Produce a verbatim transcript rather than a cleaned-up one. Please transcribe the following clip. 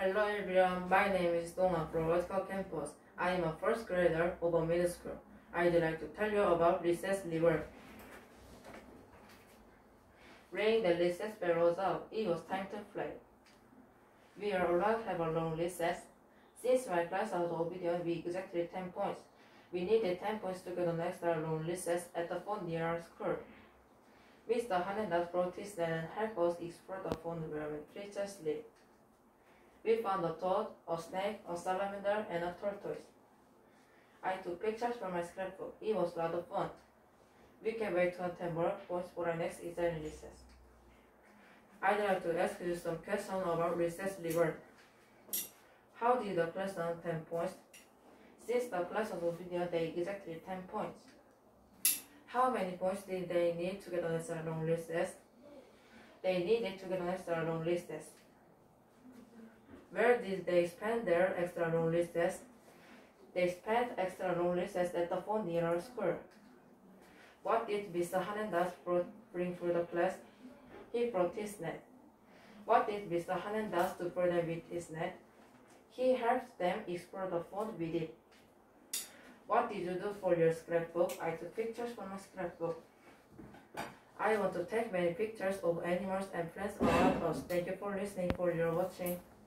Hello everyone, my name is Dongwon from Vertical Campus. I am a first grader of a middle school. I'd like to tell you about recess reward. Ring the recess bell rose out. It was time to play. We are allowed to have a long recess. Since my class was obedient with exactly ten points, we needed ten points to get an extra long recess at the phone near our school. Mister Hernandez brought his net and helped us explore the phone where creatures live. We found a toad, a snake, a salamander, and a tortoise. I took pictures from my scrapbook. It was a lot of fun. We can wait to ten more points for our next exam recess. I'd like to ask you some questions about recess reward. How did the class earn ten points? Since the class was obedient, they exactly ten points. How many points did they need to get an extra long recess? They needed to get an extra long recess. Where did they spend their extra long recess? They spent extra long recess at the phone near our school. What did Mister Hernandez bring for the class? He brought his net. What did Mister Hernandez do for them with his net? He helped them explore the phone with it. What did you do for your scrapbook? I took pictures from my scrapbook. I want to take many pictures of animals and plants around us. Thank you for listening, for your watching.